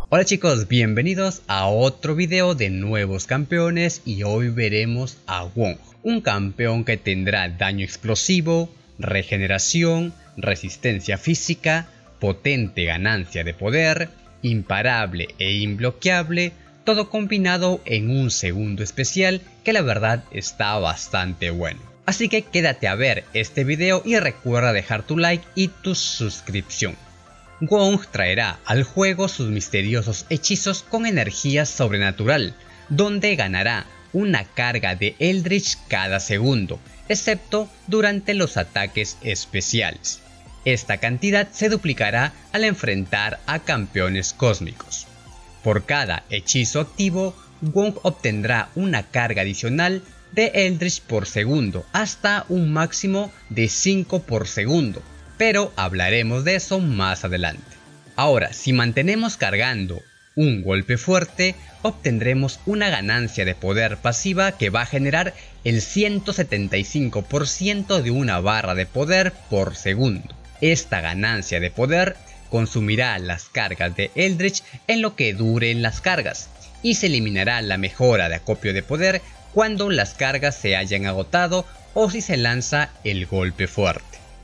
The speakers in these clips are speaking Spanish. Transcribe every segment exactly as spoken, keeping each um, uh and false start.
Hola chicos, bienvenidos a otro video de nuevos campeones y hoy veremos a Wong, un campeón que tendrá daño explosivo, regeneración, resistencia física, potente ganancia de poder, imparable e imbloqueable, todo combinado en un segundo especial que la verdad está bastante bueno. Así que quédate a ver este video y recuerda dejar tu like y tu suscripción. Wong traerá al juego sus misteriosos hechizos con energía sobrenatural, donde ganará una carga de Eldritch cada segundo, excepto durante los ataques especiales. Esta cantidad se duplicará al enfrentar a campeones cósmicos. Por cada hechizo activo, Wong obtendrá una carga adicional de Eldritch por segundo, hasta un máximo de cinco por segundo. Pero hablaremos de eso más adelante. Ahora, si mantenemos cargando un golpe fuerte, obtendremos una ganancia de poder pasiva que va a generar el ciento setenta y cinco por ciento de una barra de poder por segundo. Esta ganancia de poder consumirá las cargas de Eldritch en lo que duren las cargas, y se eliminará la mejora de acopio de poder cuando las cargas se hayan agotado o si se lanza el golpe fuerte.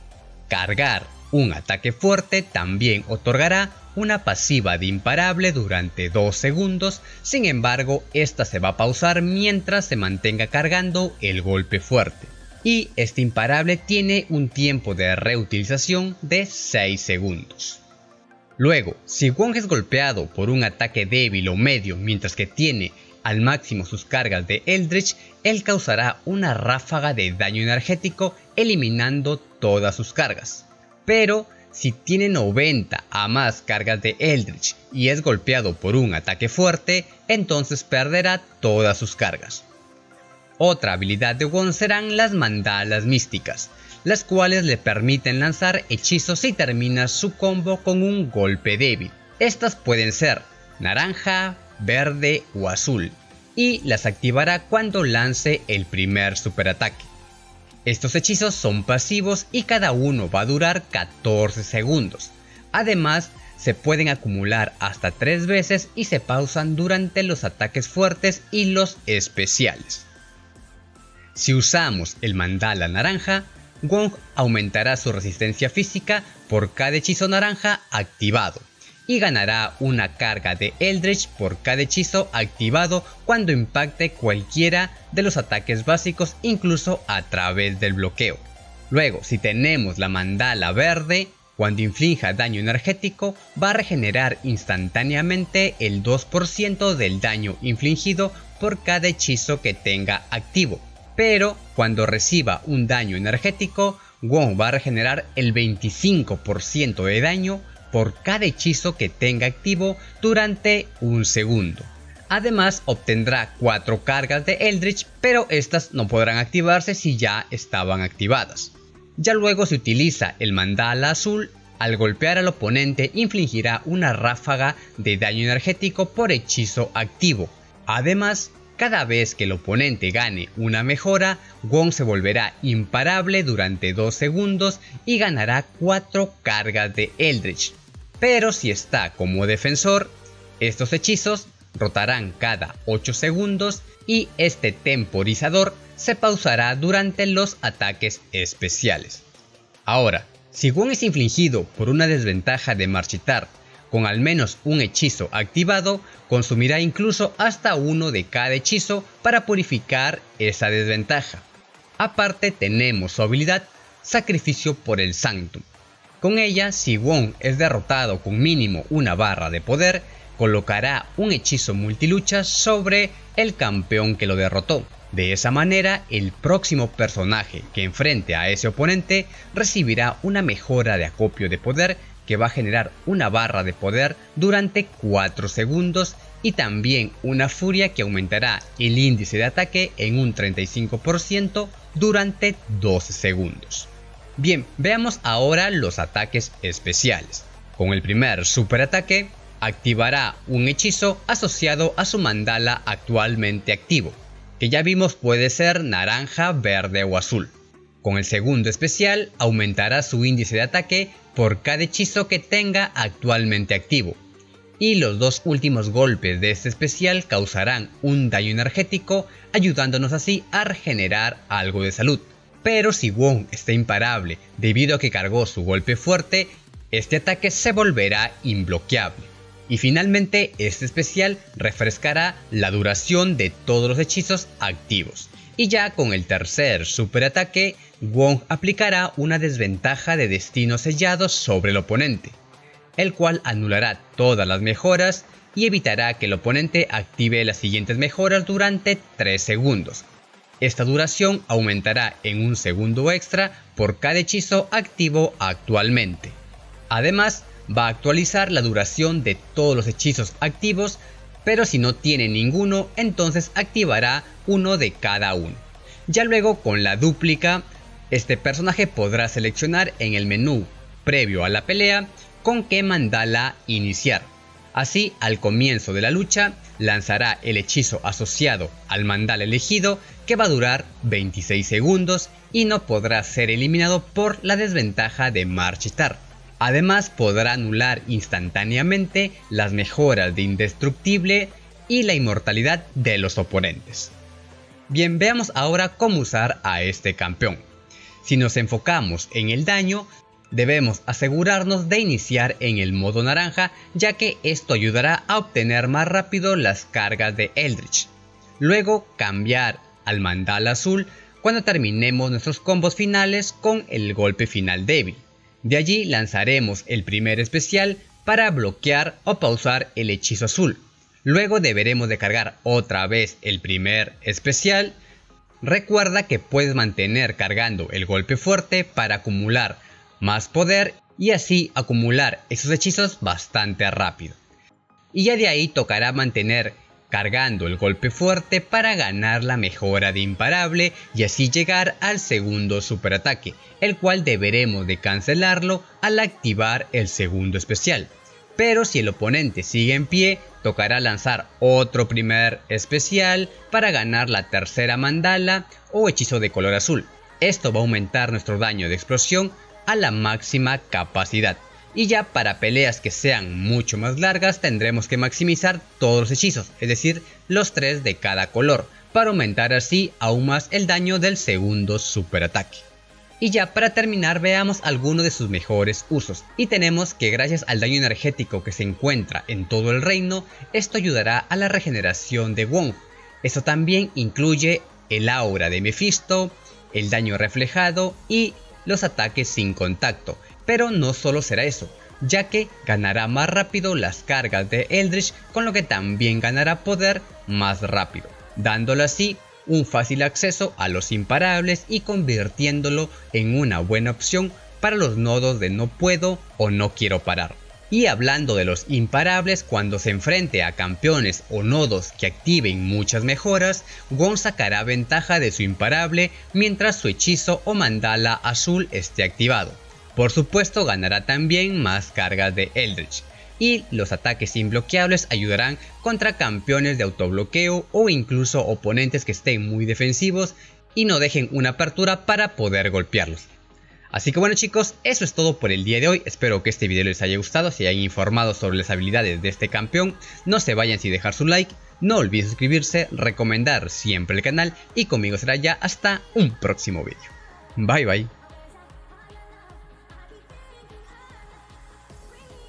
Cargar un ataque fuerte también otorgará una pasiva de imparable durante dos segundos, sin embargo esta se va a pausar mientras se mantenga cargando el golpe fuerte. Y este imparable tiene un tiempo de reutilización de seis segundos. Luego, si Wong es golpeado por un ataque débil o medio mientras que tiene al máximo sus cargas de Eldritch, él causará una ráfaga de daño energético eliminando todas sus cargas. Pero si tiene noventa a más cargas de Eldritch y es golpeado por un ataque fuerte, entonces perderá todas sus cargas. Otra habilidad de Wong serán las mandalas místicas, las cuales le permiten lanzar hechizos si termina su combo con un golpe débil. Estas pueden ser naranja, verde o azul, y las activará cuando lance el primer superataque. Estos hechizos son pasivos y cada uno va a durar catorce segundos. Además, se pueden acumular hasta tres veces y se pausan durante los ataques fuertes y los especiales. Si usamos el mandala naranja, Wong aumentará su resistencia física por cada hechizo naranja activado y ganará una carga de Eldritch por cada hechizo activado cuando impacte cualquiera de los ataques básicos, incluso a través del bloqueo. Luego, si tenemos la mandala verde, cuando inflinja daño energético va a regenerar instantáneamente el dos por ciento del daño infligido por cada hechizo que tenga activo. Pero cuando reciba un daño energético, Wong va a regenerar el veinticinco por ciento de daño por cada hechizo que tenga activo durante un segundo. Además obtendrá cuatro cargas de Eldritch, pero estas no podrán activarse si ya estaban activadas. Ya luego se utiliza el mandala azul, al golpear al oponente infligirá una ráfaga de daño energético por hechizo activo. Además, cada vez que el oponente gane una mejora, Wong se volverá imparable durante dos segundos y ganará cuatro cargas de Eldritch. Pero si está como defensor, estos hechizos rotarán cada ocho segundos y este temporizador se pausará durante los ataques especiales. Ahora, si Wong es infligido por una desventaja de marchitar con al menos un hechizo activado, consumirá incluso hasta uno de cada hechizo para purificar esa desventaja. Aparte tenemos su habilidad Sacrificio por el Sanctum. Con ella, si Wong es derrotado con mínimo una barra de poder, colocará un hechizo multilucha sobre el campeón que lo derrotó. De esa manera, el próximo personaje que enfrente a ese oponente recibirá una mejora de acopio de poder que va a generar una barra de poder durante cuatro segundos y también una furia que aumentará el índice de ataque en un treinta y cinco por ciento durante doce segundos. Bien, veamos ahora los ataques especiales. Con el primer superataque, activará un hechizo asociado a su mandala actualmente activo, que ya vimos puede ser naranja, verde o azul. Con el segundo especial, aumentará su índice de ataque por cada hechizo que tenga actualmente activo. y los dos últimos golpes de este especial causarán un daño energético, ayudándonos así a regenerar algo de salud. Pero si Wong está imparable debido a que cargó su golpe fuerte, este ataque se volverá imbloqueable. Y finalmente este especial refrescará la duración de todos los hechizos activos. Y ya con el tercer super ataque, Wong aplicará una desventaja de destino sellado sobre el oponente, el cual anulará todas las mejoras y evitará que el oponente active las siguientes mejoras durante tres segundos. Esta duración aumentará en un segundo extra por cada hechizo activo actualmente. Además, va a actualizar la duración de todos los hechizos activos, pero si no tiene ninguno, entonces activará uno de cada uno. Ya luego con la dúplica, este personaje podrá seleccionar en el menú previo a la pelea con qué mandala iniciar. Así, al comienzo de la lucha, lanzará el hechizo asociado al mandala elegido, que va a durar veintiséis segundos y no podrá ser eliminado por la desventaja de marchitar. Además, podrá anular instantáneamente las mejoras de indestructible y la inmortalidad de los oponentes. Bien, veamos ahora cómo usar a este campeón. Si nos enfocamos en el daño, debemos asegurarnos de iniciar en el modo naranja, ya que esto ayudará a obtener más rápido las cargas de Eldritch. Luego cambiar al mandala azul cuando terminemos nuestros combos finales con el golpe final débil. De allí lanzaremos el primer especial para bloquear o pausar el hechizo azul. Luego deberemos de cargar otra vez el primer especial. Recuerda que puedes mantener cargando el golpe fuerte para acumular más poder y así acumular esos hechizos bastante rápido. Y ya de ahí tocará mantener cargando el golpe fuerte para ganar la mejora de imparable y así llegar al segundo superataque, el cual deberemos de cancelarlo al activar el segundo especial. Pero si el oponente sigue en pie, tocará lanzar otro primer especial para ganar la tercera mandala o hechizo de color azul. Esto va a aumentar nuestro daño de explosión a la máxima capacidad. Y ya para peleas que sean mucho más largas tendremos que maximizar todos los hechizos, es decir, los tres de cada color, para aumentar así aún más el daño del segundo superataque. Y ya para terminar veamos algunos de sus mejores usos. Y tenemos que gracias al daño energético que se encuentra en todo el reino, esto ayudará a la regeneración de Wong. Esto también incluye el aura de Mephisto, el daño reflejado y los ataques sin contacto. Pero no solo será eso, ya que ganará más rápido las cargas de Eldritch, con lo que también ganará poder más rápido, dándole así un fácil acceso a los imparables y convirtiéndolo en una buena opción para los nodos de no puedo o no quiero parar. Y hablando de los imparables, cuando se enfrente a campeones o nodos que activen muchas mejoras, Wong sacará ventaja de su imparable mientras su hechizo o mandala azul esté activado. Por supuesto ganará también más cargas de Eldritch. Y los ataques imbloqueables ayudarán contra campeones de autobloqueo o incluso oponentes que estén muy defensivos y no dejen una apertura para poder golpearlos. Así que bueno chicos, eso es todo por el día de hoy. Espero que este video les haya gustado, se hayan informado sobre las habilidades de este campeón. No se vayan sin dejar su like, no olviden suscribirse, recomendar siempre el canal y conmigo será ya hasta un próximo video. Bye bye.